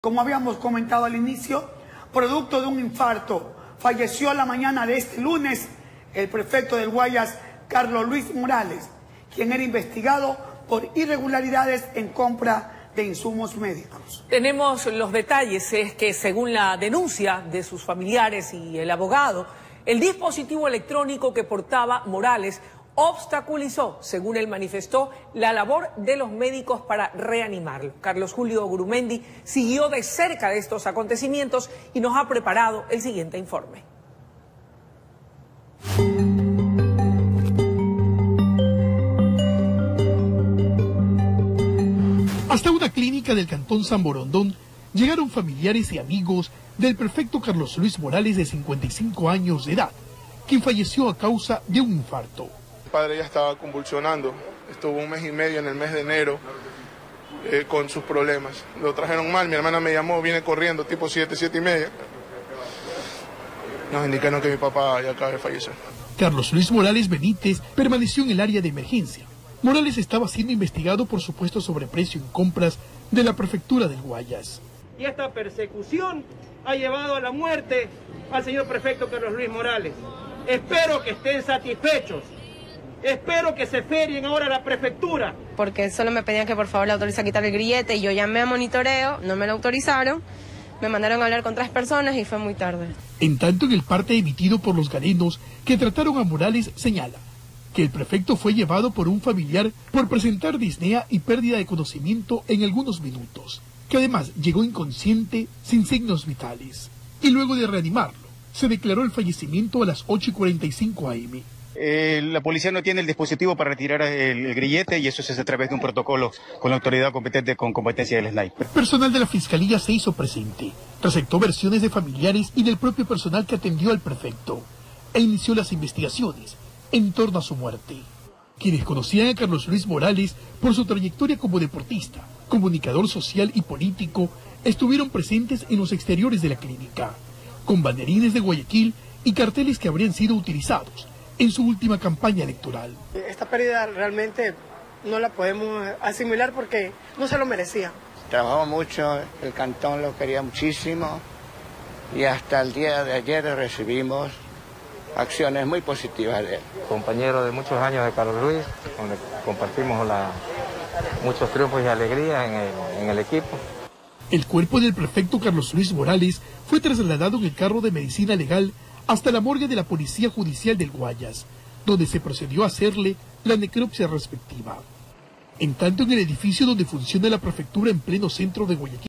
Como habíamos comentado al inicio, producto de un infarto, falleció la mañana de este lunes el prefecto del Guayas, Carlos Luis Morales, quien era investigado por irregularidades en compra de insumos médicos. Tenemos los detalles, es que según la denuncia de sus familiares y el abogado, el dispositivo electrónico que portaba Morales obstaculizó, según él manifestó, la labor de los médicos para reanimarlo. Carlos Julio Gurumendi siguió de cerca de estos acontecimientos y nos ha preparado el siguiente informe. Hasta una clínica del cantón San Borondón llegaron familiares y amigos del prefecto Carlos Luis Morales, de 55 años de edad, quien falleció a causa de un infarto. Mi padre ya estaba convulsionando, estuvo 1 mes y medio en el mes de enero con sus problemas. Lo trajeron mal, mi hermana me llamó, viene corriendo tipo 7, 7 y media. Nos indicaron que mi papá ya acaba de fallecer. Carlos Luis Morales Benítez permaneció en el área de emergencia. Morales estaba siendo investigado por supuesto sobreprecio en compras de la prefectura del Guayas. Y esta persecución ha llevado a la muerte al señor prefecto Carlos Luis Morales. Espero que estén satisfechos. Espero que se ferien ahora a la prefectura. Porque solo me pedían que por favor le autorice a quitar el grillete y yo llamé a monitoreo, no me lo autorizaron, me mandaron a hablar con 3 personas y fue muy tarde. En tanto, en el parte emitido por los galenos que trataron a Morales señala que el prefecto fue llevado por un familiar por presentar disnea y pérdida de conocimiento en algunos minutos, que además llegó inconsciente sin signos vitales. Y luego de reanimarlo, se declaró el fallecimiento a las 8:45 am. La policía no tiene el dispositivo para retirar el grillete y eso se hace a través de un protocolo con la autoridad competente con competencia del sniper. Personal de la Fiscalía se hizo presente, receptó versiones de familiares y del propio personal que atendió al prefecto e inició las investigaciones en torno a su muerte. Quienes conocían a Carlos Luis Morales por su trayectoria como deportista, comunicador social y político, estuvieron presentes en los exteriores de la clínica, con banderines de Guayaquil y carteles que habrían sido utilizados en su última campaña electoral. Esta pérdida realmente no la podemos asimilar porque no se lo merecía. Trabajó mucho, el cantón lo quería muchísimo y hasta el día de ayer recibimos acciones muy positivas de él. Compañero de muchos años de Carlos Luis, donde compartimos muchos triunfos y alegrías en el equipo. El cuerpo del prefecto Carlos Luis Morales fue trasladado en el carro de medicina legal hasta la morgue de la Policía Judicial del Guayas, donde se procedió a hacerle la necropsia respectiva. En tanto, en el edificio donde funciona la prefectura en pleno centro de Guayaquil,